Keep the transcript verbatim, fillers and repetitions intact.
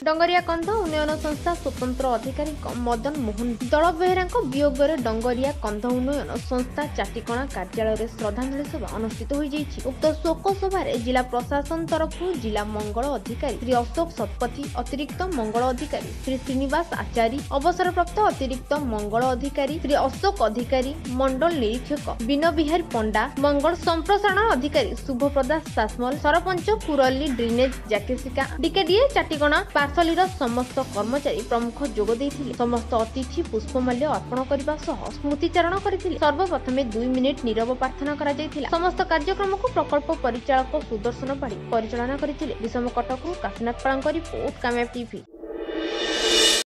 डंगरिया कंध उन्नयन संस्था स्वतंत्र अधिकारी मदन मोहन दल बेहेरा वियोग डंगरिया कंध उन्नयन संस्था चाटिकणा कार्यालय में श्रद्धांजलि सभा अनुष्ठित हो जाइछि। उक्त शोक सभा जिला प्रशासन तरफ जिला मंगल अधिकारी श्री अशोक शतपथी, अतिरिक्त मंगल अधिकारी श्री श्रीनिवास आचार्य, अवसरप्राप्त अतिरिक्त मंगल अधिकारी श्री अशोक अधिकारी, मंडल निरीक्षक बिन बिहारी पंडा, मंगल संप्रसारण अधिकारी शुभ प्रदास सासमल, सरपंच कुरली ड्रेनेज जाकेसिका, डीकेडीए चाटिकणा पार्सली समस्त कर्मचारी प्रमुख जोग देइथिले। समस्त अतिथि पुष्पमाल्य अर्पण करने सह स्मृतिचारण करथिले। सर्वप्रथम दुई मिनिट नीरव प्रार्थना करा जायथिला। समस्त कार्यक्रम को प्रकल्प परिचालक सुदर्शन पाढ़ी परिचालना करथिले। विषम कटकरू काशीनाथ पाळଙ୍କ रिपोर्ट कामयाब टीवी।